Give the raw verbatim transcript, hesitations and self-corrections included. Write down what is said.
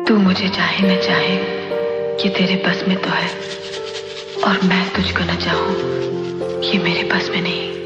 तू मुझे चाहे न चाहे ये तेरे बस में तो है, और मैं तुझको न चाहूं ये मेरे बस में नहीं।